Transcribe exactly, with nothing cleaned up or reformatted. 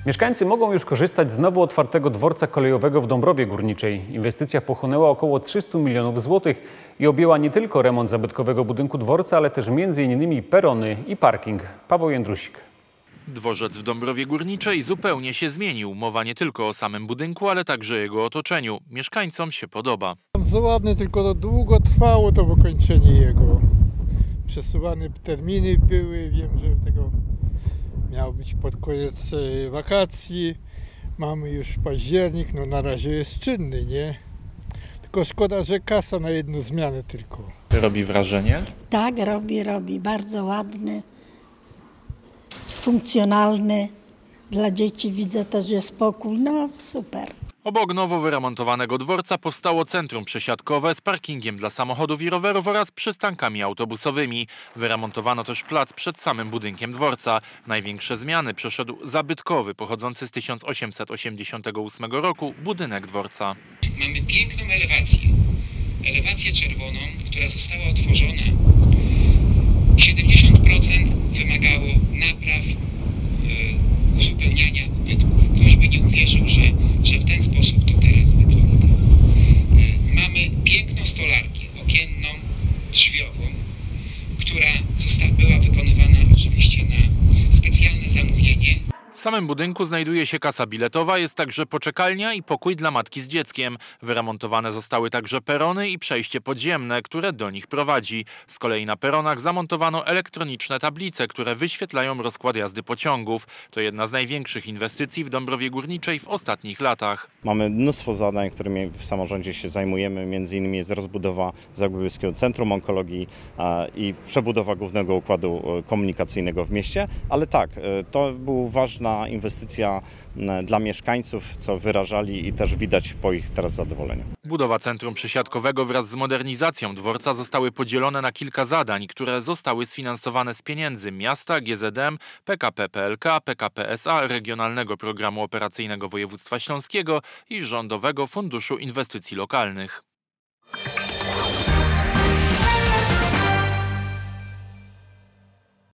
Mieszkańcy mogą już korzystać z nowo otwartego dworca kolejowego w Dąbrowie Górniczej. Inwestycja pochłonęła około trzysta milionów złotych i objęła nie tylko remont zabytkowego budynku dworca, ale też między innymi perony i parking. Paweł Jędrusik. Dworzec w Dąbrowie Górniczej zupełnie się zmienił. Mowa nie tylko o samym budynku, ale także jego otoczeniu. Mieszkańcom się podoba. Bardzo ładne, tylko to długo trwało to wykończenie jego. Przesuwane terminy były, wiem, że tego miało być pod koniec wakacji. Mamy już październik, no na razie jest czynny, nie? Tylko szkoda, że kasa na jedną zmianę tylko. Robi wrażenie? Tak, robi, robi. Bardzo ładny, funkcjonalny. Dla dzieci widzę też jest spokój. No super. Obok nowo wyremontowanego dworca powstało centrum przesiadkowe z parkingiem dla samochodów i rowerów oraz przystankami autobusowymi. Wyremontowano też plac przed samym budynkiem dworca. Największe zmiany przeszedł zabytkowy, pochodzący z tysiąc osiemset osiemdziesiątego ósmego roku budynek dworca. Mamy piękną elewację, elewację czerwoną, która została otworzona. siedemdziesiąt procent wymagało napraw, yy, uzupełniania ubytków. Ktoś by nie uwierzył, że, że w ten sposób to teraz wygląda. Yy, mamy piękną stolarkę okienną, drzwiową, która została, była wykonywana oczywiście na specjalne zamówienie. W samym budynku znajduje się kasa biletowa, jest także poczekalnia i pokój dla matki z dzieckiem. Wyremontowane zostały także perony i przejście podziemne, które do nich prowadzi. Z kolei na peronach zamontowano elektroniczne tablice, które wyświetlają rozkład jazdy pociągów. To jedna z największych inwestycji w Dąbrowie Górniczej w ostatnich latach. Mamy mnóstwo zadań, którymi w samorządzie się zajmujemy. Między innymi jest rozbudowa Zagłębiowskiego Centrum Onkologii i przebudowa głównego układu komunikacyjnego w mieście. Ale tak, to był ważna inwestycja dla mieszkańców, co wyrażali i też widać po ich teraz zadowoleniu. Budowa centrum przesiadkowego wraz z modernizacją dworca zostały podzielone na kilka zadań, które zostały sfinansowane z pieniędzy miasta, G Z M, P K P P L K, P K P S A, Regionalnego Programu Operacyjnego Województwa Śląskiego i Rządowego Funduszu Inwestycji Lokalnych.